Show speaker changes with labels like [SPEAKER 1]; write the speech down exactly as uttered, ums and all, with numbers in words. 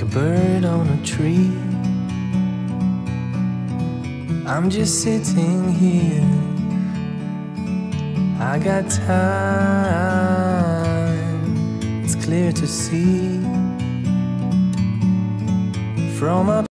[SPEAKER 1] bird on a tree. I'm just sitting here, I got time, it's clear to see. From up